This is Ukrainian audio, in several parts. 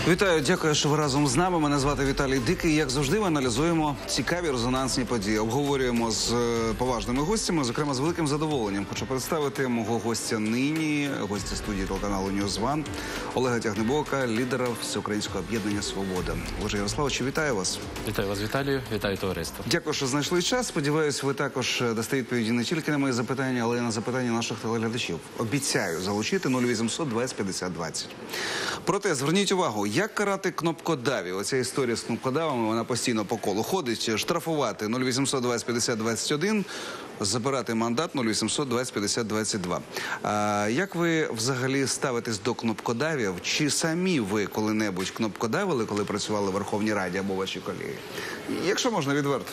Вітаю, дякую, що ви разом з нами. Мене звати Віталій Дикий. Як завжди, ми аналізуємо цікаві резонансні події. Обговорюємо з поважними гостями, зокрема з великим задоволенням. Хочу представити мого гостя нині, гостя студії телеканалу Ньюзван, Олега Тягнебока, лідера Всеукраїнського об'єднання «Свобода». Олеже Ярославовичу, вітаю вас. Вітаю вас, Віталію. Вітаю товариство. Дякую, що знайшли час. Сподіваюсь, ви також дасте відповіді не тільки на мої запитання, але й на запитання наших телеглядачів. Обіцяю залучити 0800 20 50 20. Проте, зверніть увагу, як карати кнопкодавів? Оця історія з кнопкодавами, вона постійно по колу ходить. Штрафувати 0800 20 50 21, забирати мандат 0800 20 50 22. Як ви взагалі ставитесь до кнопкодавів? Чи самі ви коли-небудь кнопкодавили, коли працювали в Верховній Раді або ваші колеги? Якщо можна, відверто.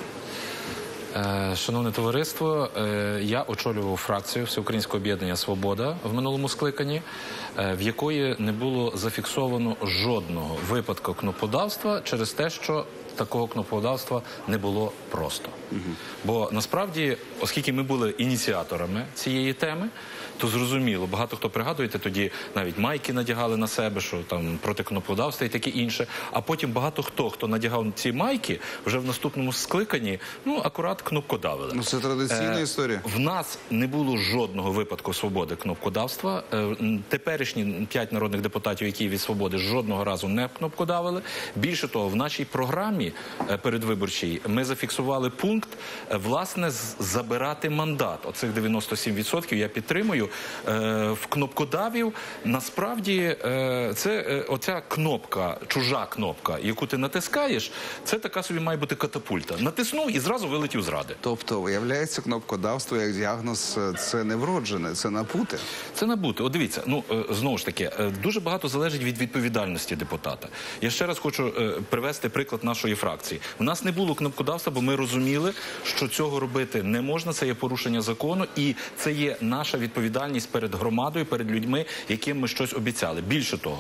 Шановне товариство, я очолював фракцію Всеукраїнського об'єднання «Свобода» в минулому скликанні, в якої не було зафіксовано жодного випадку кнопкодавства через те, що такого кнопкодавства не було просто. Бо насправді, оскільки ми були ініціаторами цієї теми, то зрозуміло, багато хто пригадуєте, тоді навіть майки надягали на себе, що там проти кнопкодавства і таке інше, а потім багато хто надягав ці майки, вже в наступному скликанні, ну, акурат кнопкодавили. Ну, це традиційна історія. В нас не було жодного випадку свободи кнопкодавства. Теперішні 5 народних депутатів, які від свободи, жодного разу не кнопкодавили. Більше того, в нашій програмі передвиборчій ми зафіксували пункт, власне, забирати мандат. Оцих 97% я підтримую. В кнопкодавів, насправді, це оця кнопка, чужа кнопка, яку ти натискаєш, це така собі має бути катапульта. Натиснув і зразу вилетів з Ради. Тобто, виявляється, кнопкодавство як діагноз – це не вроджене, це набуте? Це набуте. От дивіться, ну, знову ж таки, дуже багато залежить від відповідальності депутата. Я ще раз хочу привести приклад нашої фракції. У нас не було кнопкодавства, бо ми розуміли, що цього робити не можна, це є порушення закону, і це є наша відповідальність перед громадою, перед людьми, яким ми щось обіцяли. Більше того,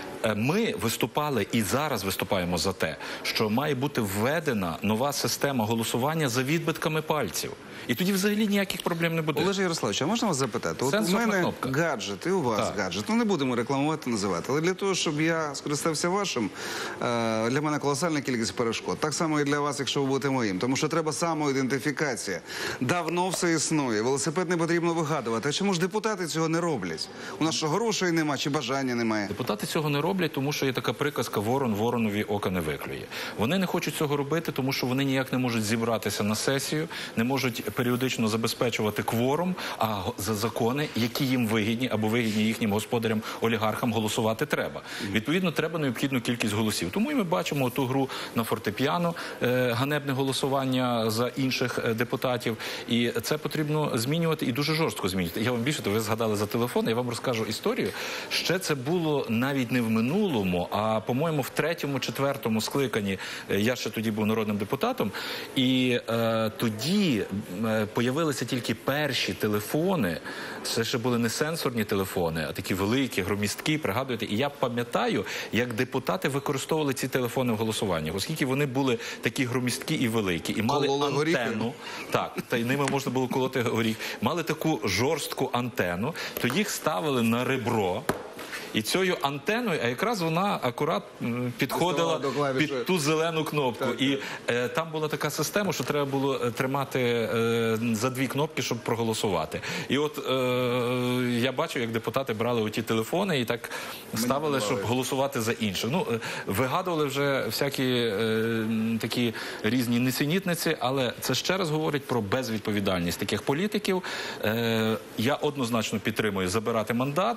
ми виступали і зараз виступаємо за те, що має бути введена нова система голосування за відбитками пальців. І тоді взагалі ніяких проблем не буде. Олеже Ярославовичу, а можна вас запитати? От у мене гаджет, і у вас гаджет. Ну, не будемо рекламувати, називати. Але для того, щоб я скористався вашим, для мене колосальна кількість перешкод. Так само і для вас, якщо ви будете моїм. Тому що треба самоідентифікація. Давно все існує. Велосипед не потрібно вигадувати. А чому ж депутати цього не роблять? У нас що, грошей нема, чи бажання немає? Депутати цього не роблять, тому що є така приказка «Ворон воронові ока не виклює». Вони не хочуть цього робити, тому що вони ніяк не можуть зібратися на сесію, не можуть періодично забезпечувати кворум, а за закони, які їм вигідні або вигідні їхнім господарям, олігархам, голосувати треба. Відповідно, треба необхідну кількість голосів. Тому і ми бачимо ту гру на фортепіано, ганебне голосування за інших депутатів. І це потрібно змінювати і дуже жорстко змінювати. Я вам більше, ви згадали за телефон, я вам розкажу історію. Ще це було навіть не в минулому, а, по-моєму, в 3-4 скликанні, я ще тоді був народним депутатом, і тоді появилися тільки перші телефони, це ще були не сенсорні телефони, а такі великі, громісткі, пригадуєте. І я пам'ятаю, як депутати використовували ці телефони в голосуванні, оскільки вони були такі громісткі і великі, і мали антенну, так, та й ними можна було колоти горіх, мали таку жорстку антенну, то їх ставили на ребро, і цією антеною, а якраз вона акурат підходила під ту зелену кнопку. І там була така система, що треба було тримати за 2 кнопки, щоб проголосувати. І от я бачив, як депутати брали оті телефони і так ставили, щоб голосувати за інших. Ну, вигадували вже всякі такі різні нісенітниці, але це ще раз говорить про безвідповідальність таких політиків. Я однозначно підтримую забирати мандат,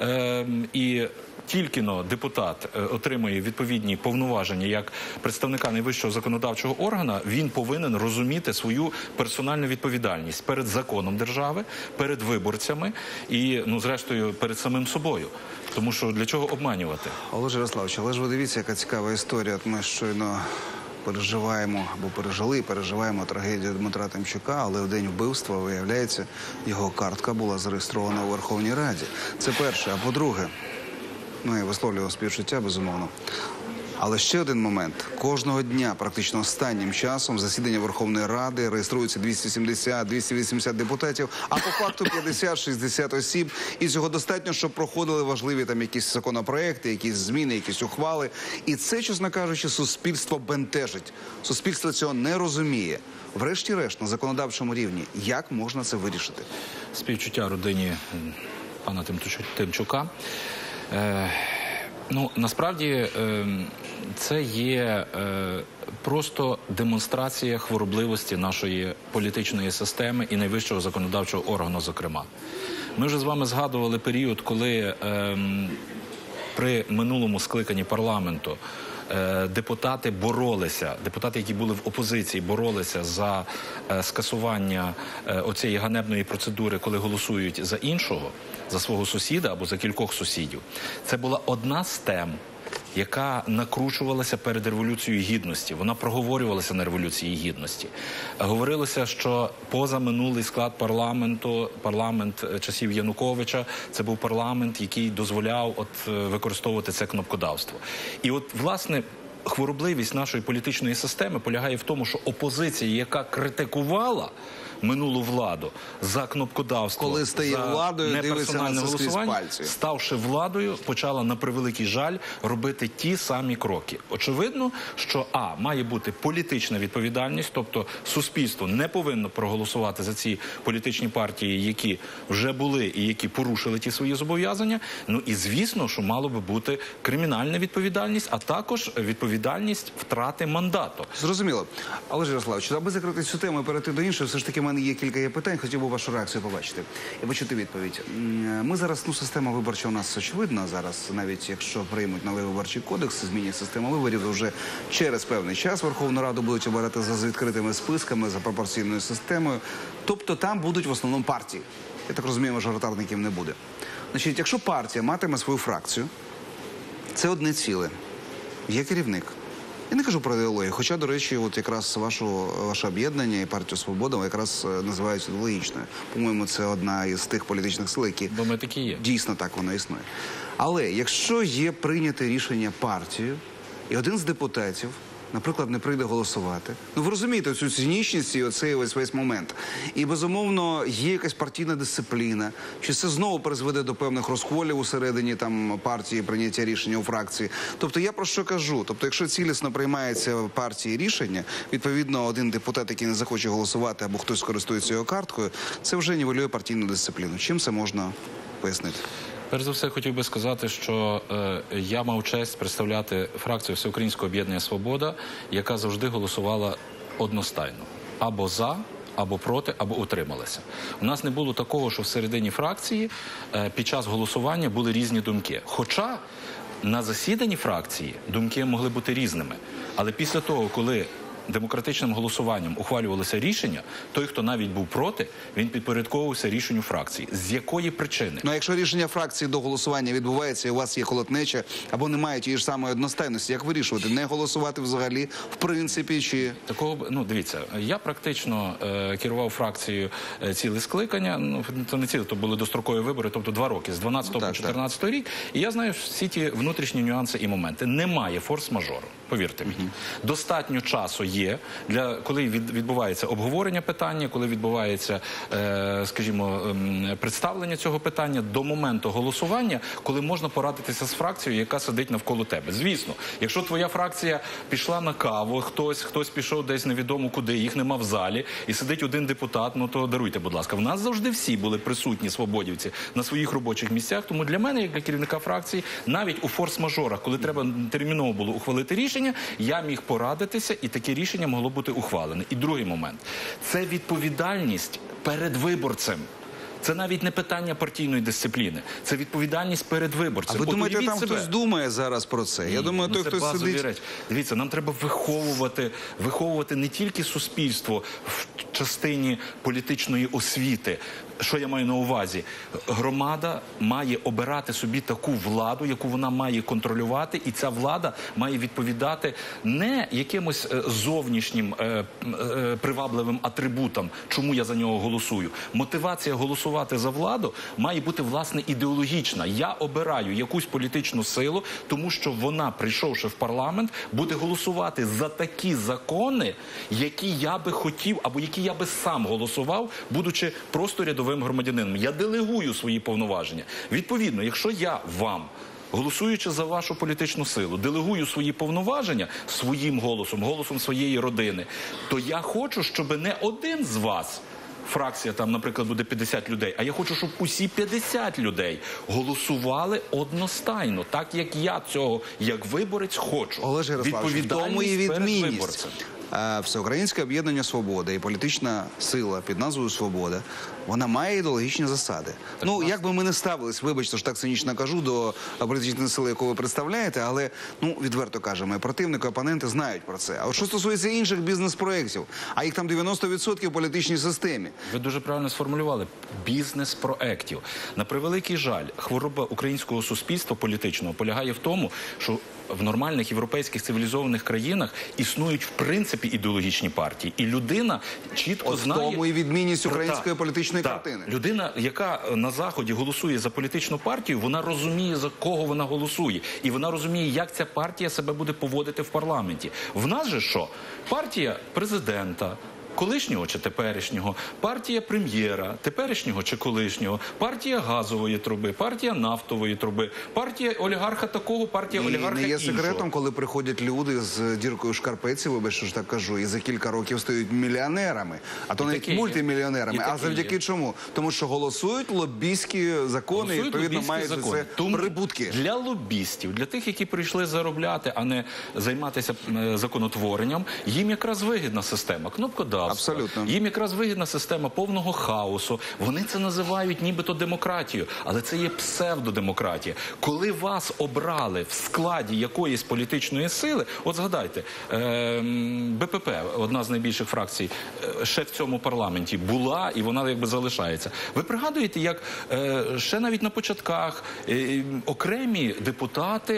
і тільки-но депутат отримує відповідні повноваження як представника найвищого законодавчого органу, він повинен розуміти свою персональну відповідальність перед законом держави, перед виборцями і, ну, зрештою, перед самим собою. Тому що для чого обманювати? Олеже Ярославовичу, але ж ви дивіться, яка цікава історія. От ми щойно переживаємо або переживаємо трагедію Дмитра Тимчука, але в день вбивства, виявляється, його картка була зареєстрована у Верховній Раді. Це перше. А по-друге, ну, я висловлював співчуття, безумовно. Але ще один момент. Кожного дня, практично останнім часом, засідання Верховної Ради реєструється 270-280 депутатів, а по факту 50-60 осіб. І цього достатньо, щоб проходили важливі там якісь законопроекти, якісь зміни, якісь ухвали. І це, чесно кажучи, суспільство бентежить. Суспільство цього не розуміє. Врешті-решт, на законодавчому рівні, як можна це вирішити? Співчуття родині пана Тимчука. Ну, насправді, це є просто демонстрація хворобливості нашої політичної системи і найвищого законодавчого органу, зокрема. Ми вже з вами згадували період, коли при минулому скликанні парламенту депутати боролися, депутати, які були в опозиції, боролися за скасування оцієї ганебної процедури, коли голосують за іншого, за свого сусіда або за кількох сусідів. Це була одна з тем, яка накручувалася перед Революцією Гідності. Вона проговорювалася на Революції Гідності. Говорилося, що позаминулий склад парламенту, парламент часів Януковича, це був парламент, який дозволяв використовувати це кнопкодавство. І от, власне, хворобливість нашої політичної системи полягає в тому, що опозиція, яка критикувала минулу владу за кнопкодавство, коли стає владою, дивиться на це скрізь пальці. Ставши владою, почала на превеликий жаль робити ті самі кроки. Очевидно, що має бути політична відповідальність, тобто суспільство не повинно проголосувати за ці політичні партії, які вже були і які порушили ті свої зобов'язання. Ну і звісно, що мало би бути кримінальна відповідальність, а також відповідальність втрати мандату. Зрозуміло. Але, Ярославович, аби закрити цю тему і перейти до іншої, все ж таки в мене є кілька питань, хотів би вашу реакцію побачити і почути відповідь. Ми зараз, система виборча у нас очевидна зараз, навіть якщо приймуть новий виборчий кодекс, змінять систему виборів, то вже через певний час Верховну Раду будуть обирати за відкритими списками, за пропорційною системою. Тобто там будуть в основному партії. Я так розумію, мажоритарників не буде. Значить, якщо партія матиме свою фракцію, це одне ціле. Є керівник. Я не кажу про ідеологію, хоча, до речі, от якраз ваше об'єднання і партію «Свобода» якраз називають ідеологічною. По-моєму, це одна із тих політичних сил, які бо ми такі є. Дійсно так воно існує. Але якщо є прийняте рішення партією, і один з депутатів, наприклад, не прийде голосувати. Ну, ви розумієте цю цинічність і оцей весь момент. І, безумовно, є якась партійна дисципліна. Чи це знову призведе до певних розколів усередині там партії, прийняття рішення у фракції? Тобто, я про що кажу? Тобто, якщо цілісно приймається в партії рішення, відповідно, один депутат, який не захоче голосувати, або хтось користується його карткою, це вже нівелює партійну дисципліну. Чим це можна пояснити? Перш за все, хотів би сказати, що я мав честь представляти фракцію Всеукраїнського об'єднання «Свобода», яка завжди голосувала одностайно. Або за, або проти, або утрималася. У нас не було такого, що всередині фракції під час голосування були різні думки. Хоча на засіданні фракції думки могли бути різними. Але після того, коли демократичним голосуванням ухвалювалося рішення, той, хто навіть був проти, він підпорядковувався рішенню фракції. З якої причини? Ну, а якщо рішення фракції до голосування відбувається, і у вас є колотнеча, або немає тієї ж самої одностайності, як вирішувати? Не голосувати взагалі, в принципі, чи... Такого, дивіться, я практично керував фракцією ціле скликання, це не ціле, то були дострокові вибори, тобто 2 роки, з 12 по 14 рік, і я знаю всі ті внутрішні нюанси і моменти. Немає форс-мажору, повірте мені. Достатньо часу є, коли відбувається обговорення питання, коли відбувається, скажімо, представлення цього питання до моменту голосування, коли можна порадитися з фракцією, яка сидить навколо тебе. Звісно, якщо твоя фракція пішла на каву, хтось пішов десь невідомо куди, їх нема в залі, і сидить один депутат, то даруйте, будь ласка. В нас завжди всі були присутні свободівці на своїх робочих місцях, тому для мене, як для керівника фракції, навіть у форс-мажорах, коли треба терміново було ухвалити рішення, я міг порадитися, і таке рішення могло бути ухвалене. І другий момент – це відповідальність перед виборцем. Це навіть не питання партійної дисципліни. Це відповідальність перед виборцем. А ви думаєте, там хтось думає зараз про це? Я думаю, той, хто сидить... Речі. Дивіться, нам треба виховувати не тільки суспільство в частині політичної освіти. що я маю на увазі? Громада має обирати собі таку владу, яку вона має контролювати, і ця влада має відповідати не якимось зовнішнім привабливим атрибутам, чому я за нього голосую. Мотивація голосувати за владу має бути, власне, ідеологічна. Я обираю якусь політичну силу, тому що вона, прийшовши в парламент, буде голосувати за такі закони, які я би хотів, або які я би сам голосував, будучи просто рядовим громадянином. Я делегую свої повноваження. Відповідно, якщо я вам, голосуючи за вашу політичну силу, делегую свої повноваження своїм голосом, голосом своєї родини, то я хочу, щоб не один з вас, фракція там, наприклад, буде 50 людей, а я хочу, щоб усі 50 людей голосували одностайно, так як я цього, як виборець, хочу. Олеже Ярославовичу, в тому і Відповідальність перед відмінність. виборцем. Всеукраїнське об'єднання «Свобода» і політична сила під назвою «Свобода», вона має ідеологічні засади. Ну, як би ми не ставились, вибачте, що так цинічно кажу, до політичної сили, яку ви представляєте, але, ну, відверто кажемо, і противники, і опоненти знають про це. А от що стосується інших бізнес-проєктів, а їх там 90% в політичній системі. Ви дуже правильно сформулювали. Бізнес-проєктів. На превеликий жаль, хвороба українського суспільства політичного полягає в тому, що в нормальних європейських цивілізованих країнах існують в принципі ідеологічні партії. І людина чітко От знає... в тому і відмінність української політичної Так. картини. Людина, яка на Заході голосує за політичну партію, вона розуміє, за кого вона голосує. І вона розуміє, як ця партія себе буде поводити в парламенті. В нас же що? Партія президента, колишнього чи теперішнього, партія прем'єра, теперішнього чи колишнього, партія газової труби, партія нафтової труби, партія олігарха такого, партія олігарха не є іншого. секретом, коли приходять люди з діркою в шкарпетці, вибачте, що ж так кажу, і за кілька років стають мільйонерами, а то І навіть такі є. мультимільйонерами. І А такі завдяки є. чому? Тому що голосують лобійські закони, і, Голосують відповідно, лобістські мають за закони. це Тому прибутки. Для лобістів, для тих, які прийшли заробляти, а не займатися законотворенням, їм якраз вигідна система кнопкодавства. Абсолютно. Їм якраз вигідна система повного хаосу. Вони це називають нібито демократією, але це є псевдодемократія. Коли вас обрали в складі якоїсь політичної сили, от згадайте, БПП, одна з найбільших фракцій, ще в цьому парламенті була, і вона якби залишається. Ви пригадуєте, як ще навіть на початках окремі депутати,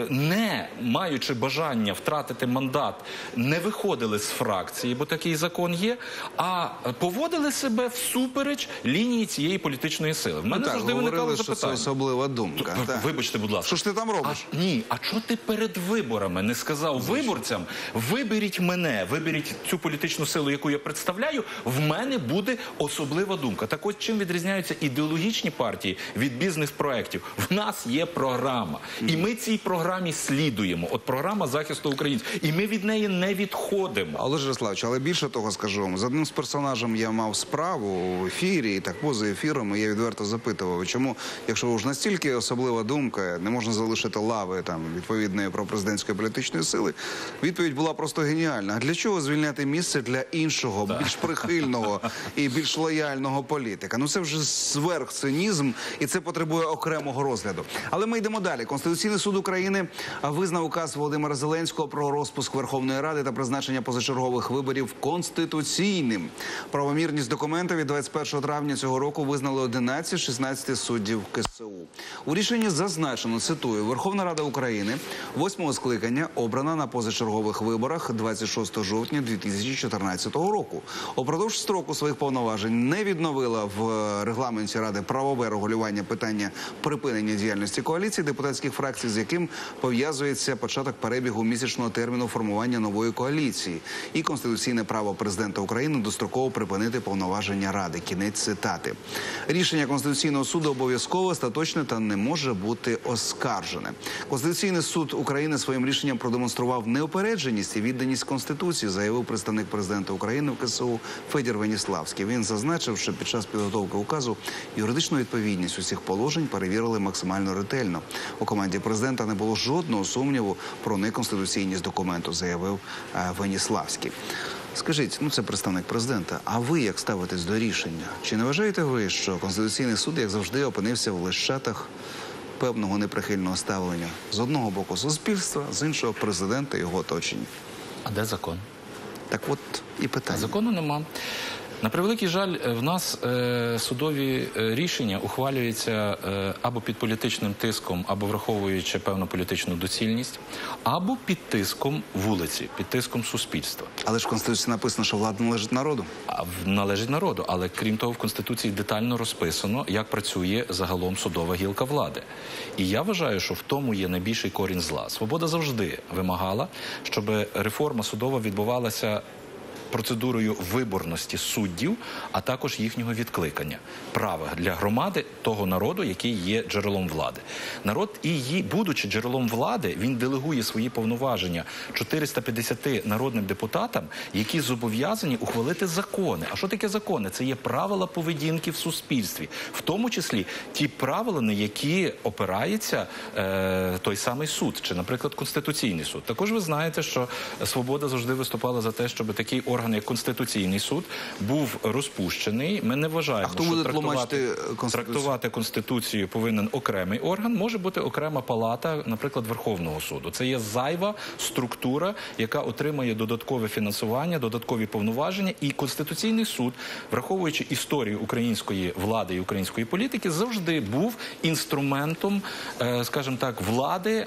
не маючи бажання втратити мандат, не виходили з фракції, бо такий закон є, а поводили себе всупереч лінії цієї політичної сили. В мене Так, завжди виникало говорили, що це запитання. особлива думка. Так. Вибачте, будь ласка. Що ж ти там робиш? Ні, а чого ти перед виборами не сказав виборцям, виберіть мене, виберіть цю політичну силу, яку я представляю, в мене буде особлива думка. Так ось чим відрізняються ідеологічні партії від бізнес-проєктів? В нас є програма, і ми цій програмі слідуємо. От програма захисту українців, і ми від неї не відходимо. Олеже Ярославовичу, але більше того скажу вам, з одним з персонажем я мав справу в ефірі, і так поза ефіром, і я відверто запитував, чому, якщо ж настільки особлива думка, не можна залишити лави там відповідної пропрезидентської політичної сили, відповідь була просто геніальна. А для чого звільняти місце для іншого, більш прихильного і більш лояльного політика? Ну це вже сверхцинізм, і це потребує окремого розгляду. Але ми йдемо далі. Конституційний суд України визнав указ Володимира Зеленського про розпуск Верховної Ради та призначення позачергових виборів конституційним. Правомірність документа від 21 травня цього року визнали 11 з 16 суддів КСУ. У рішенні зазначено, цитую, Верховна Рада України 8-го скликання обрана на позачергових виборах 26 жовтня 2014 року. Упродовж строку своїх повноважень не відновила в регламенті Ради правове регулювання питання припинення діяльності коаліції депутатських фракцій, з яким пов'язується початок перебігу місячного терміну формування нової коаліції і конституційне право президента України достроково припинити повноваження Ради. Кінець цитати. Рішення Конституційного суду обов'язково, остаточне та не може бути оскаржене. Конституційний суд України своїм рішенням продемонстрував неупередженість і відданість Конституції, заявив представник президента України в КСУ Федір Веніславський. Він зазначив, що під час підготовки указу юридичну відповідність усіх положень перевірили максимально ретельно. У команді президента не було жодного сумніву про неконституційність документу, заявив Веніславський. Скажіть, ну це представник президента, а ви як ставитесь до рішення? Чи не вважаєте ви, що Конституційний суд, як завжди, опинився в лещатах певного неприхильного ставлення? З одного боку суспільства, з іншого президента і його оточення. А де закон? Так от і питання. Закону нема. На превеликий жаль, в нас судові рішення ухвалюються або під політичним тиском, або враховуючи певну політичну доцільність, або під тиском вулиці, під тиском суспільства. Але ж в Конституції написано, що влада належить народу. Належить народу, але крім того, в Конституції детально розписано, як працює загалом судова гілка влади. І я вважаю, що в тому є найбільший корінь зла. Свобода завжди вимагала, щоб реформа судова відбувалася процедурою виборності суддів, а також їхнього відкликання. Права для громади того народу, який є джерелом влади. Народ, будучи джерелом влади, він делегує свої повноваження 450 народним депутатам, які зобов'язані ухвалити закони. А що таке закони? Це є правила поведінки в суспільстві. В тому числі ті правила, на які опирається той самий суд, чи, наприклад, Конституційний суд. Також ви знаєте, що Свобода завжди виступала за те, щоб такий орган, як Конституційний суд, був розпущений. Ми не вважаємо, що трактувати Конституцію повинен окремий орган. Може бути окрема палата, наприклад, Верховного суду. Це є зайва структура, яка отримає додаткове фінансування, додаткові повноваження. І Конституційний суд, враховуючи історію української влади і української політики, завжди був інструментом, скажімо так, влади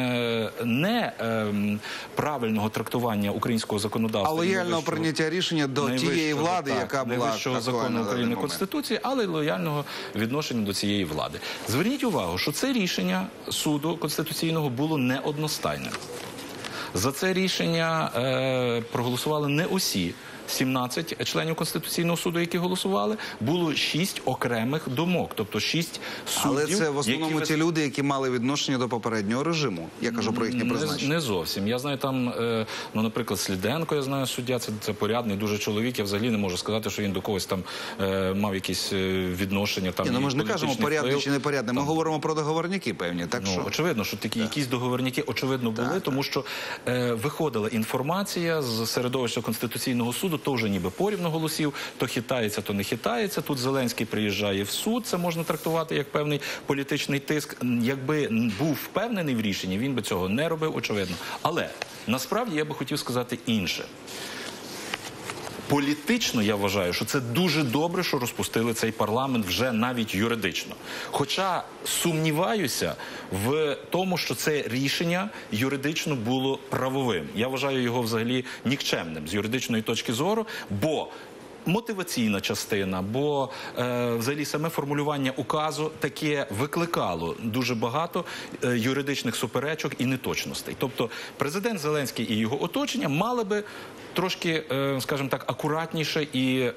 не правильного трактування українського законодавства. А лояльного прийняття рішення до тієї влади, яка була найвищого закону України, Конституції, але й лояльного відношення до цієї влади. Зверніть увагу, що це рішення суду Конституційного було неодностайним. За це рішення проголосували не усі 17 членів Конституційного суду, які голосували, було 6 окремих думок, тобто 6 суддів. Але це в основному ті люди, які мали відношення до попереднього режиму. Я кажу про їхнє призначення. Не зовсім. Я знаю там, наприклад, Сліденко, я знаю, суддя, це порядний дуже чоловік. Я взагалі не можу сказати, що він до когось там мав якісь відношення. Ми ж не кажемо порядний чи непорядний, ми говоримо про договорняки певні. Очевидно, що такі якісь договорняки, очевидно, були, тому що виходила інформація з середовища Конституційного суду, то вже ніби порівну голосів, то хитається, то не хитається. Тут Зеленський приїжджає в суд, це можна трактувати як певний політичний тиск. Якби був впевнений в рішенні, він би цього не робив, очевидно. Але насправді я би хотів сказати інше. Політично я вважаю, що це дуже добре, що розпустили цей парламент вже навіть юридично. Хоча сумніваюся в тому, що це рішення юридично було правовим. Я вважаю його взагалі нікчемним з юридичної точки зору, бо мотиваційна частина, бо взагалі саме формулювання указу таке викликало дуже багато юридичних суперечок і неточностей. Тобто президент Зеленський і його оточення мали би трошки, скажімо так, акуратніше і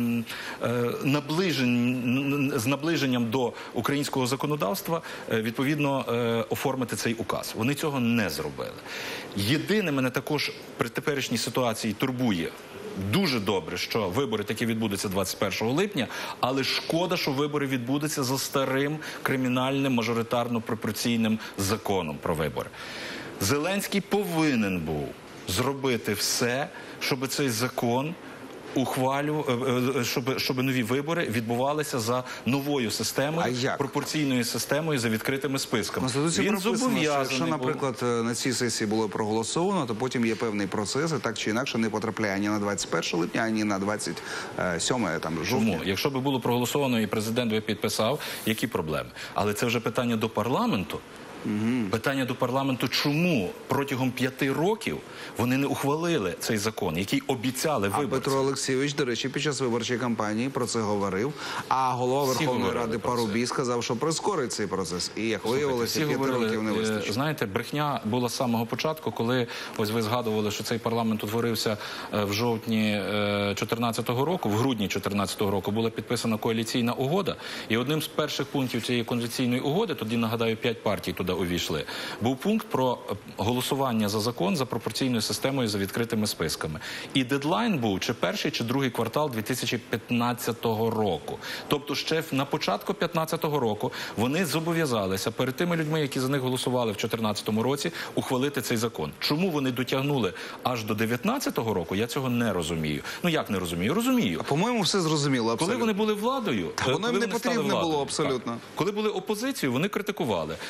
з наближенням до українського законодавства відповідно оформити цей указ. Вони цього не зробили. Єдине мене також при теперішній ситуації турбує. Дуже добре, що вибори таки відбудуться 21 липня, але шкода, що вибори відбудуться за старим кримінальним мажоритарно-пропорційним законом про вибори. Зеленський повинен був зробити все, щоб цей закон щоб нові вибори відбувалися за новою системою, пропорційною системою, за відкритими списками. Він зобов'язаний, якщо, наприклад, на цій сесії було проголосовано, то потім є певний процес, і так чи інакше не потрапляє ані на 21 липня, ані на 27 жовтня. Чому? Якщо б було проголосовано і президент би підписав, які проблеми? Але це вже питання до парламенту. Питання до парламенту, чому протягом 5 років вони не ухвалили цей закон, який обіцяли виборцям. А Петро Олексійович, до речі, під час виборчої кампанії про це говорив, а голова Верховної Ради Парубій сказав, що прискорить цей процес. І, як виявилося, 5 років не вистачить. Знаєте, брехня була з самого початку, коли, ось ви згадували, що цей парламент утворився в жовтні 2014 року, в грудні 2014 року була підписана коаліційна угода, і одним з перших пунктів цієї коаліційної угоди, тоді, нагадаю, 5 партій туди увійшли, був пункт про голосування за закон за пропорційною системою, за відкритими списками. І дедлайн був чи перший, чи другий квартал 2015 року. Тобто ще на початку 2015 року вони зобов'язалися перед тими людьми, які за них голосували в 2014 році, ухвалити цей закон. Чому вони дотягнули аж до 2019 року, я цього не розумію. Ну як не розумію? Розумію. А по-моєму, все зрозуміло, абсолютно. Коли вони були владою, воно їм не потрібно було абсолютно. Коли були опозицією, вони критикували. Коли вони стали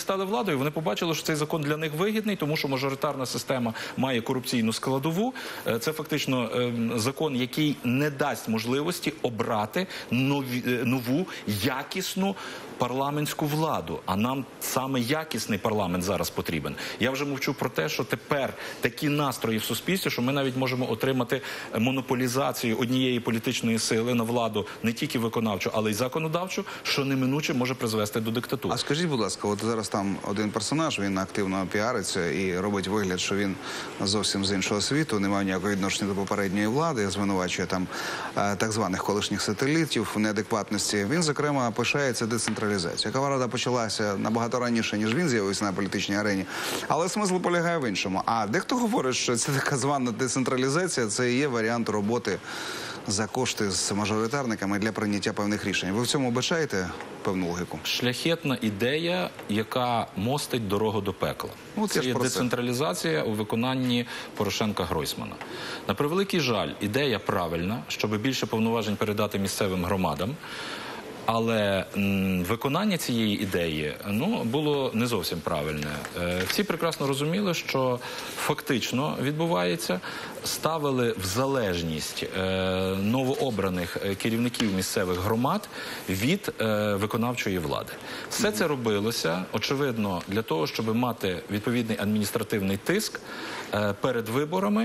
стали владою, вони побачили, що цей закон для них вигідний, тому що мажоритарна система має корупційну складову. Це фактично закон, який не дасть можливості обрати нову, якісну парламентську владу. А нам саме якісний парламент зараз потрібен. Я вже мовчу про те, що тепер такі настрої в суспільстві, що ми навіть можемо отримати монополізацію однієї політичної сили на владу, не тільки виконавчу, але й законодавчу, що неминуче може призвести до диктатури. А скажіть, будь ласка, от зараз там один персонаж, він активно піариться і робить вигляд, що він зовсім з іншого світу, не має ніякого відношення до попередньої влади, звинувачує там так званих колишніх сателітів в неадекватності. Він, зокрема, пишається децентралізацією, яка рада почалася набагато раніше, ніж він з'явився на політичній арені. Але смисл полягає в іншому. А дехто говорить, що ця така звана децентралізація – це і є варіант роботи за кошти з мажоритарниками для прийняття певних рішень. Ви в цьому бачаєте певну логіку? Шляхетна ідея, яка мостить дорогу до пекла. Це є децентралізація у виконанні Порошенка-Гройсмана. На превеликий жаль, ідея правильна, щоб більше повноважень передати місцевим громадам. Але виконання цієї ідеї було не зовсім правильне. Всі прекрасно розуміли, що фактично відбувається, ставили в залежність новообраних керівників місцевих громад від виконавчої влади. Все це робилося, очевидно, для того, щоб мати відповідний адміністративний тиск перед виборами,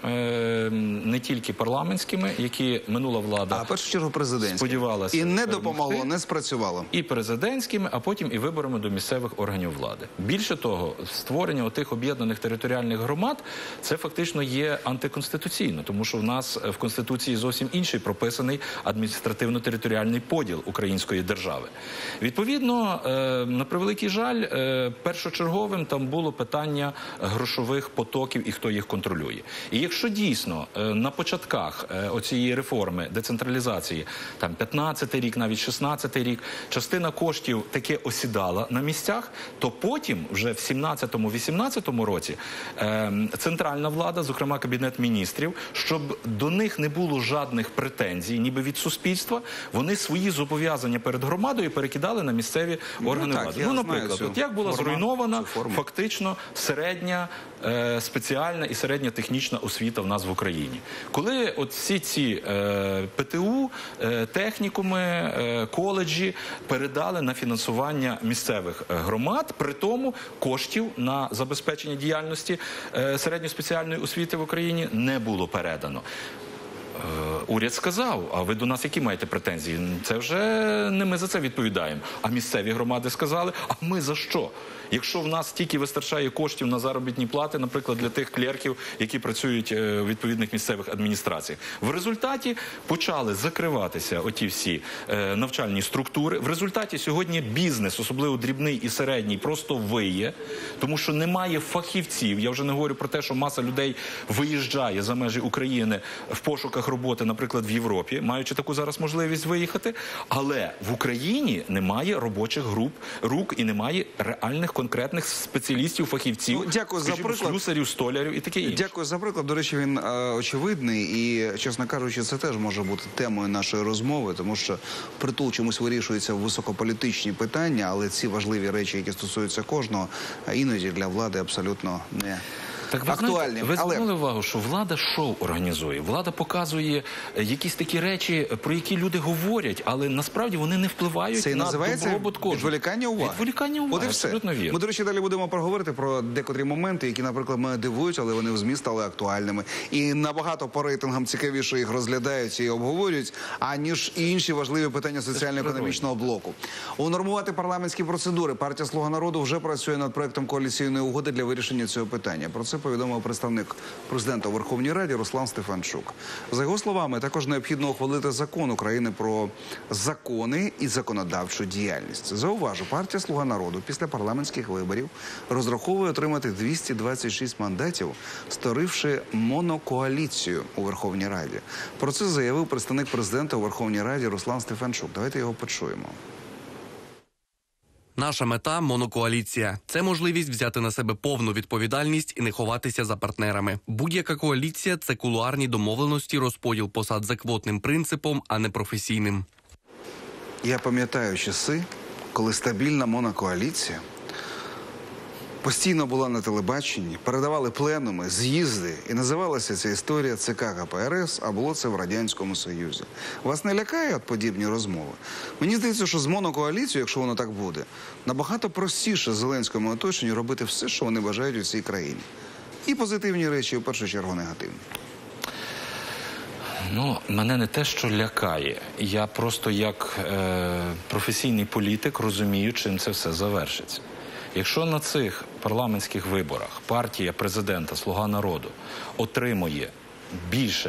не тільки парламентськими, які минула влада, а в першу чергу президентськими. Сподівалася. І не допомогло, не спрацювало. І президентськими, а потім і виборами до місцевих органів влади. Більше того, створення отих об'єднаних територіальних громад, це фактично є антиконституційно, тому що в нас в Конституції зовсім інший прописаний адміністративно-територіальний поділ української держави. Відповідно, на превеликий жаль, першочерговим там було питання грошових потоків і хто їх контролює. І якщо дійсно на початках оцієї реформи, децентралізації, там 15-й рік, навіть 16-й рік, частина коштів таки осідала на місцях, то потім, вже в 17-18 році, центральна влада, зокрема Кабінет міністрів, щоб до них не було жодних претензій, ніби від суспільства, вони свої зобов'язання перед громадою перекидали на місцеві органи влади. Наприклад, от як була зруйнована фактично середня спеціальна і середня технічна освіта в нас в Україні. Коли от всі ці ПТУ, технікуми, коледжі передали на фінансування місцевих громад, при тому коштів на забезпечення діяльності середньо-спеціальної освіти в Україні не було передано. Уряд сказав, а ви до нас які маєте претензії? Це вже не ми за це відповідаємо. А місцеві громади сказали, а ми за що? Якщо в нас тільки вистачає коштів на заробітні плати, наприклад, для тих клерків, які працюють у відповідних місцевих адміністраціях. В результаті почали закриватися оті всі навчальні структури. В результаті сьогодні бізнес, особливо дрібний і середній, просто виє, тому що немає фахівців. Я вже не говорю про те, що маса людей виїжджає за межі України в пошуках роботи, наприклад, в Європі, маючи таку зараз можливість виїхати. Але в Україні немає робочих груп, рук і немає реальних конкретних спеціалістів, фахівців, дякую за приклад. Слюсарів, столярів і таке інше. Дякую за приклад. До речі, він очевидний і, чесно кажучи, це теж може бути темою нашої розмови, тому що впритул чомусь вирішуються високополітичні питання, але ці важливі речі, які стосуються кожного, іноді для влади абсолютно не актуальні. Ви звернули увагу, що влада шоу організує, влада показує якісь такі речі, про які люди говорять, але насправді вони не впливають на добробут кожного. Відволікання уваги. Відволікання уваги, абсолютно вірно. Ми, до речі, далі будемо проговорити про декотрі моменти, які, наприклад, мене дивують, але вони в ЗМІ стали актуальними. І набагато по рейтингам цікавіше їх розглядають і обговорюють, аніж інші важливі питання соціально-економічного блоку. Унормувати парламентські процедури. Партія «Слуга народу» вже працює над проектом коаліційної угоди для вирішення цього питання. Про це повідомив представник президента у Верховній Раді Руслан Стефанчук. За його словами, також необхідно ухвалити закон України про закони і законодавчу діяльність. Зауважу, партія «Слуга народу» після парламентських виборів розраховує отримати 226 мандатів, створивши монокоаліцію у Верховній Раді. Про це заявив представник президента у Верховній Раді Руслан Стефанчук. Давайте його почуємо. Наша мета – монокоаліція. Це можливість взяти на себе повну відповідальність і не ховатися за партнерами. Будь-яка коаліція – це кулуарні домовленості, розподіл посад за квотним принципом, а не професійним. Я пам'ятаю часи, коли стабільна монокоаліція постійно була на телебаченні, передавали пленуми, з'їзди, і називалася ця історія ЦК КПРС, а було це в Радянському Союзі. Вас не лякає от подібні розмови? Мені здається, що з монокоаліцією, якщо воно так буде, набагато простіше Зеленському оточенню робити все, що вони бажають у цій країні. І позитивні речі, і в першу чергу негативні. Ну, мене не те, що лякає. Я просто як професійний політик розумію, чим це все завершиться. Якщо на цих парламентських виборах партія президента «Слуга народу» отримує більше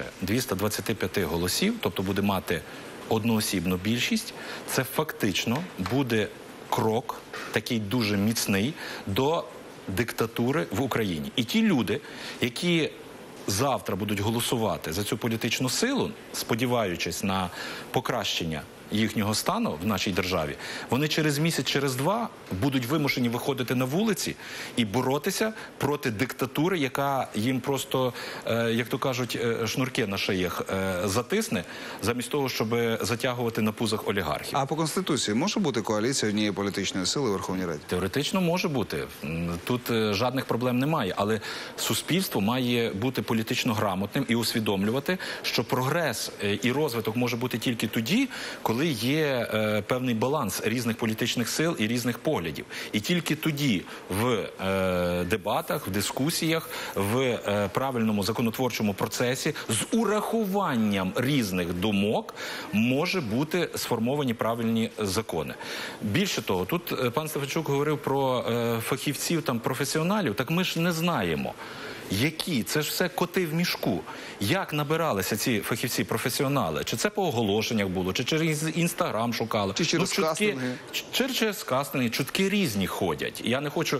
225 голосів, тобто буде мати одноосібну більшість, це фактично буде крок, такий дуже міцний, до диктатури в Україні. І ті люди, які завтра будуть голосувати за цю політичну силу, сподіваючись на покращення їхнього стану в нашій державі, вони через місяць, через два будуть вимушені виходити на вулиці і боротися проти диктатури, яка їм просто, як то кажуть, шнурки на шиях затисне, замість того, щоб затягувати на пузах олігархів. А по Конституції може бути коаліція однієї політичної сили у Верховній Раді? Теоретично може бути. Тут жодних проблем немає. Але суспільство має бути політично грамотним і усвідомлювати, що прогрес і розвиток може бути тільки тоді, коли є певний баланс різних політичних сил і різних поглядів. І тільки тоді в дебатах, в дискусіях, в правильному законотворчому процесі з урахуванням різних думок може бути сформовані правильні закони. Більше того, тут пан Стефанчук говорив про фахівців, там, професіоналів, так ми ж не знаємо. Які? Це ж все коти в мішку. Як набиралися ці фахівці-професіонали? Чи це по оголошеннях було, чи через Інстаграм шукали? Чи через кастинги? Через кастинги. Чутки різні ходять. Я не хочу,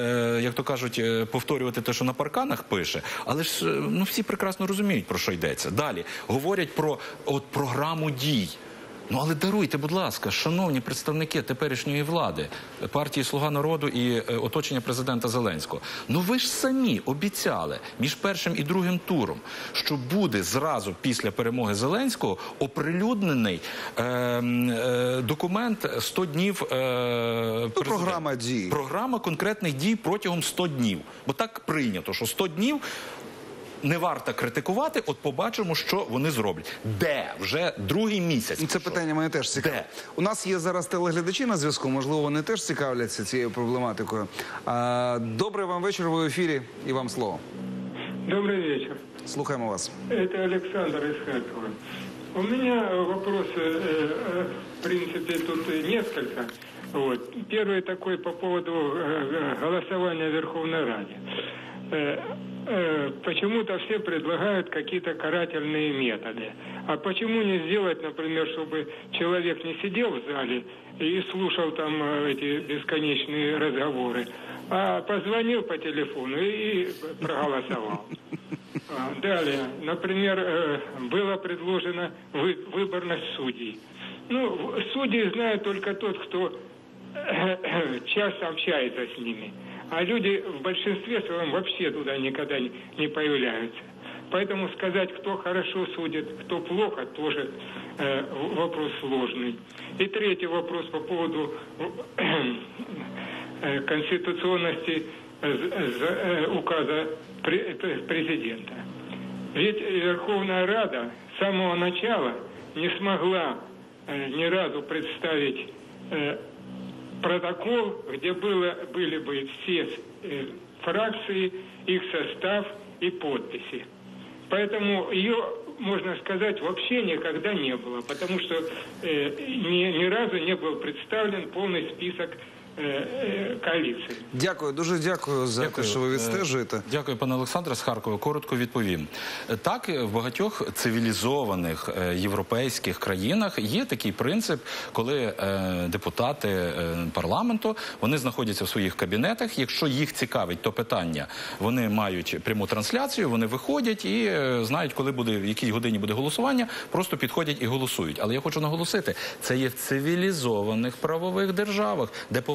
як то кажуть, повторювати те, що на парканах пише, але ж ну, всі прекрасно розуміють, про що йдеться. Далі говорять про програму дій. Ну, але даруйте, будь ласка, шановні представники теперішньої влади, партії «Слуга народу» і оточення президента Зеленського. Ну ви ж самі обіцяли між першим і другим туром, що буде зразу після перемоги Зеленського оприлюднений документ 100 днів президента. Програма дій. Програма конкретних дій протягом 100 днів. Бо так прийнято, що 100 днів не варто критикувати, от побачимо, що вони зроблять. Де? Вже другий місяць. Це питання мене теж цікаве. Де? У нас є зараз телеглядачі на зв'язку, можливо, вони теж цікавляться цією проблематикою. Добрий вам вечір, ви в ефірі, і вам слово. Добрый вечер. Слухаємо вас. Это Александр из Харькова. У меня вопросы, в принципе, тут несколько. Вот. Первый такой по поводу голосования в Верховной Раде. Почему-то все предлагают какие-то карательные методы. А почему не сделать, например, чтобы человек не сидел в зале и слушал там эти бесконечные разговоры, а позвонил по телефону и проголосовал? Далее, например, было предложено выборность судей. Ну, судьи знает только тот, кто часто общается с ними. А люди в большинстве своем вообще туда никогда не появляются. Поэтому сказать, кто хорошо судит, кто плохо, тоже вопрос сложный. И третий вопрос по поводу конституционности указа президента. Ведь Верховная Рада с самого начала не смогла ни разу представить протокол, где были бы все фракции, их состав и подписи. Поэтому ее, можно сказать, вообще никогда не было, потому что ни разу не был представлен полный список коаліції. Дякую, дуже дякую за те, що ви відстежуєте. Дякую, пане Олександре, з Харкова. Коротко відповім. Так, в багатьох цивілізованих європейських країнах є такий принцип, коли депутати парламенту, вони знаходяться в своїх кабінетах, якщо їх цікавить то питання, вони мають пряму трансляцію, вони виходять і знають, коли буде, в якій годині буде голосування, просто підходять і голосують. Але я хочу наголосити, це є в цивілізованих правових державах, де поважають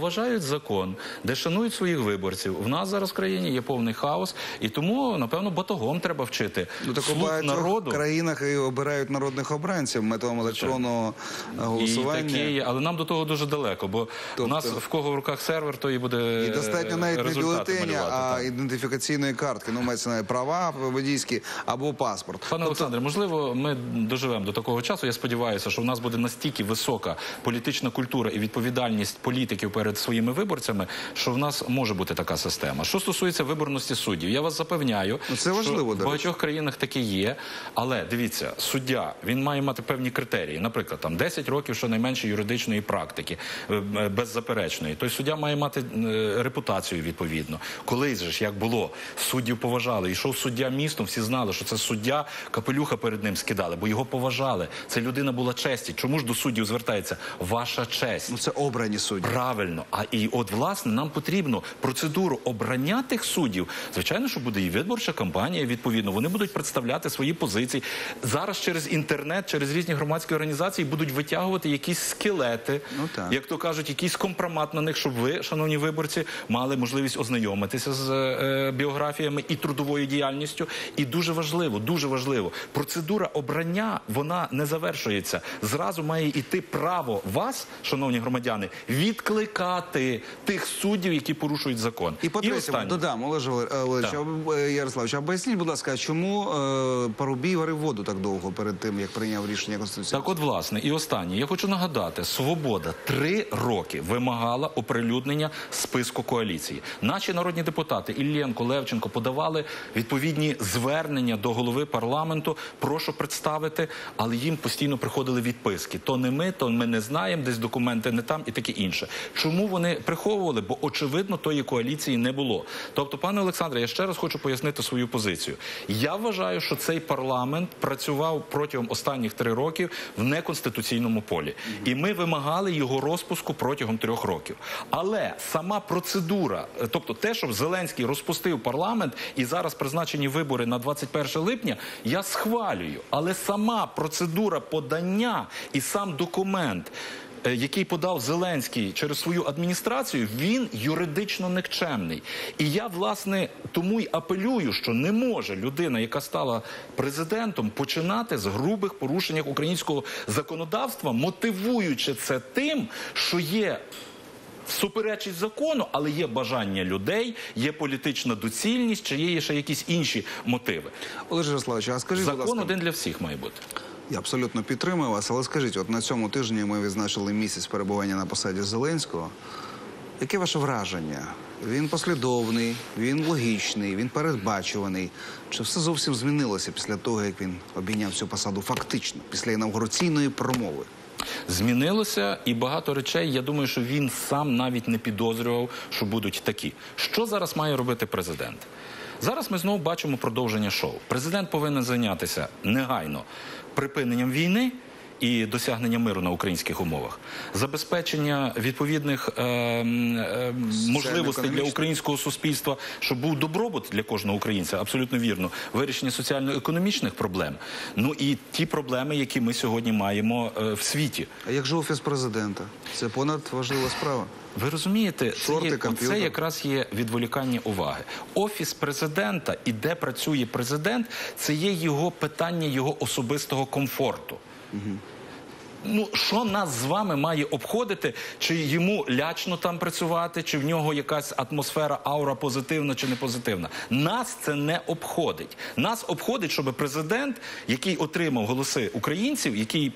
поважають закон, де шанують своїх виборців. В нас зараз в країні є повний хаос, і тому, напевно, батогом треба вчити Ну, так у слуг багатьох народу. країнах і обирають народних обранців методом електронного І голосування. таке є, але нам до того дуже далеко, бо у нас в кого в руках сервер, то і буде І достатньо навіть не результати бюлетеня, малювати, а так. ідентифікаційної картки. Ну, мається на права водійські або паспорт. Пане Олександре, можливо, ми доживемо до такого часу. Я сподіваюся, що в нас буде настільки висока політична культура і відповідальність політиків перед своїми виборцями, що в нас може бути така система. Що стосується виборності суддів, я вас запевняю, Ну, це важливо, що до в речі. багатьох країнах таке є. Але дивіться, суддя, він має мати певні критерії. Наприклад, там 10 років щонайменше юридичної практики, беззаперечної. Той суддя має мати репутацію відповідно. Колись же ж, як було, суддів поважали. Йшов суддя містом, всі знали, що це суддя, капелюха перед ним скидали, бо його поважали. Це людина була честі. Чому ж до суддів звертається? Ваша честь. Ну, це обрані судді. Правильно. А і от, власне, нам потрібно процедуру обрання тих суддів. Звичайно, що буде і виборча кампанія, відповідно. Вони будуть представляти свої позиції. Зараз через інтернет, через різні громадські організації будуть витягувати якісь скелети, Ну, так. як то кажуть, якийсь компромат на них, щоб ви, шановні виборці, мали можливість ознайомитися з біографіями і трудовою діяльністю. І дуже важливо, процедура обрання, вона не завершується. Зразу має йти право вас, шановні громадяни, відкликати тих суддів, які порушують закон. І по-третє, останнє. додам, Олеже Валерійовичу, Ярославович, а поясніть, будь ласка, чому Парубій варив воду так довго перед тим, як прийняв рішення Конституції? Так от, власне, і останнє. Я хочу нагадати, «Свобода» 3 роки вимагала оприлюднення списку коаліції. Наші народні депутати Іллєнко, Левченко подавали відповідні звернення до голови парламенту, прошу представити, але їм постійно приходили відписки. То ми не знаємо, десь документи не там і таке інше. Чому вони приховували? Бо, очевидно, тої коаліції не було. Тобто, пане Олександре, я ще раз хочу пояснити свою позицію. Я вважаю, що цей парламент працював протягом останніх 3 років в неконституційному полі. І ми вимагали його розпуску протягом 3 років. Але сама процедура, тобто те, що Зеленський розпустив парламент і зараз призначені вибори на 21 липня, я схвалюю. Але сама процедура подання і сам документ, який подав Зеленський через свою адміністрацію, він юридично никчемний. І я, власне, тому й апелюю, що не може людина, яка стала президентом, починати з грубих порушень українського законодавства, мотивуючи це тим, що є суперечить закону, але є бажання людей, є політична доцільність, чи є ще якісь інші мотиви. Олеже Ярославовичу, а скажіть, будь Закон ласка, один для всіх має бути. я абсолютно підтримую вас, але скажіть, от на цьому тижні ми відзначили місяць перебування на посаді Зеленського. Яке ваше враження? Він послідовний, він логічний, він передбачуваний. Чи все зовсім змінилося після того, як він обійняв цю посаду фактично, після інавгураційної промови? Змінилося і багато речей, я думаю, що він сам навіть не підозрював, що будуть такі. Що зараз має робити президент? Зараз ми знову бачимо продовження шоу. Президент повинен зайнятися негайно припиненням війни і досягнення миру на українських умовах, забезпечення відповідних можливостей для українського суспільства, щоб був добробут для кожного українця, абсолютно вірно, вирішення соціально-економічних проблем, ну і ті проблеми, які ми сьогодні маємо в світі. А як же Офіс президента? Це понад важлива справа. Ви розумієте, Шорти, комп'ютер. це якраз є відволікання уваги. Офіс президента і де працює президент, це є його питання його особистого комфорту. Ну, що нас з вами має обходити, чи йому лячно там працювати, чи в нього якась атмосфера, аура позитивна чи не позитивна. Нас це не обходить. Нас обходить, щоб президент, який отримав голоси українців, який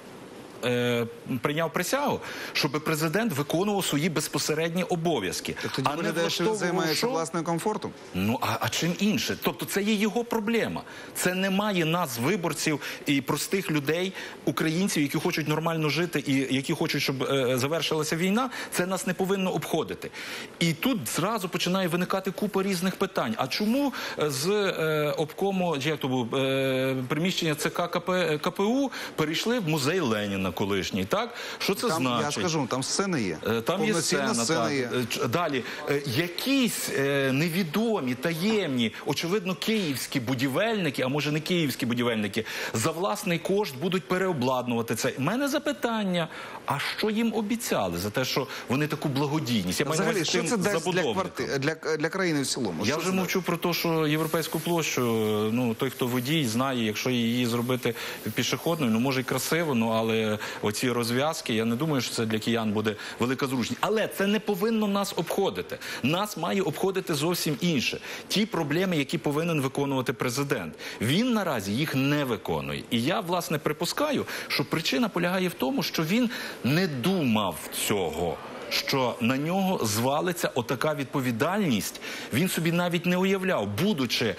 прийняв присягу, щоб президент виконував свої безпосередні обов'язки. Так тоді виглядає, що він займається власним комфортом? Ну, а чим інше? Тобто це є його проблема. Це немає нас, виборців і простих людей, українців, які хочуть нормально жити і які хочуть, щоб завершилася війна. Це нас не повинно обходити. І тут зразу починає виникати купа різних питань. А чому з обкому, як то був, приміщення ЦК КПУ перейшли в музей Леніна колишній, так? Що це Там, значить? я скажу, там сцени є. Там є Повноцінна сцена, є. Далі, якісь невідомі, таємні, очевидно, київські будівельники, а може не київські будівельники, за власний кошт будуть переобладнувати це. У мене запитання, а що їм обіцяли за те, що вони таку благодійність? Я маю на Взагалі, увазі що тим це дасть для, забудовникам. для країни в цілому? Я Що вже це мовчу про те, що європейську площу, ну, той, хто водій, знає, якщо її зробити пішохідною, ну, може й красиво, ну, але оці розв'язки, я не думаю, що це для киян буде велика зручність. Але це не повинно нас обходити. Нас має обходити зовсім інше. Ті проблеми, які повинен виконувати президент. Він наразі їх не виконує. І я, власне, припускаю, що причина полягає в тому, що він не думав цього, що на нього звалиться отака відповідальність. Він собі навіть не уявляв, будучи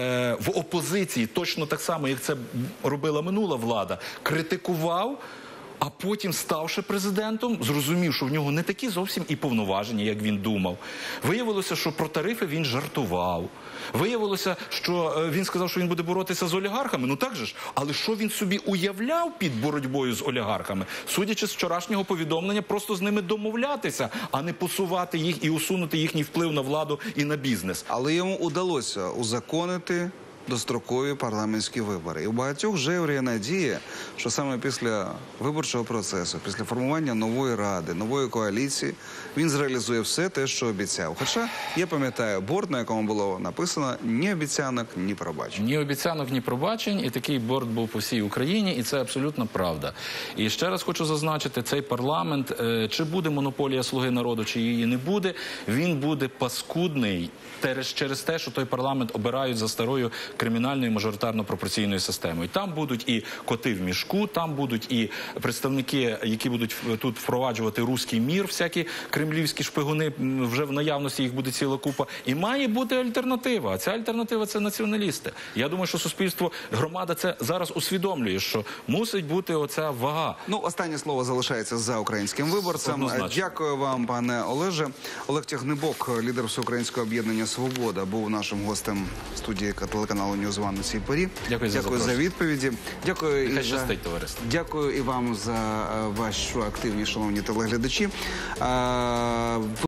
в опозиції, точно так само, як це робила минула влада, критикував, а потім, ставши президентом, зрозумів, що в нього не такі зовсім і повноваження, як він думав. Виявилося, що про тарифи він жартував. Виявилося, що він сказав, що він буде боротися з олігархами. Ну так же ж. Але що він собі уявляв під боротьбою з олігархами? Судячи з вчорашнього повідомлення, просто з ними домовлятися, а не посувати їх і усунути їхній вплив на владу і на бізнес. Але йому удалося узаконити дострокові парламентські вибори. І у багатьох вже є надія, що саме після виборчого процесу, після формування нової ради, нової коаліції, він зреалізує все те, що обіцяв. Хоча, я пам'ятаю, борт, на якому було написано «ні обіцянок, ні пробачень». Ні обіцянок, ні пробачень, і такий борт був по всій Україні, і це абсолютно правда. І ще раз хочу зазначити, цей парламент, чи буде монополія «Слуги народу», чи її не буде, він буде паскудний через те, що той парламент обирають за старою кримінальною мажоритарно-пропорційною системою. Там будуть і коти в мішку, там будуть і представники, які будуть тут впроваджувати руський мір, всякі кремлівські шпигуни, вже в наявності їх буде ціла купа. І має бути альтернатива. А ця альтернатива – це націоналісти. Я думаю, що суспільство, громада це зараз усвідомлює, що мусить бути оця вага. Ну, останнє слово залишається за українським виборцем. Однозначно. Дякую вам, пане Олеже. Олег Тягнебок, лідер Всеукраїнського об'єднання «Свобода», був нашим гостем студії телеканалу «Ньюзван» у цій порі. Дякую за за відповіді. Дякую Нехай і щастить, товариство. Дякую і вам за вашу активність, шановні телеглядачі.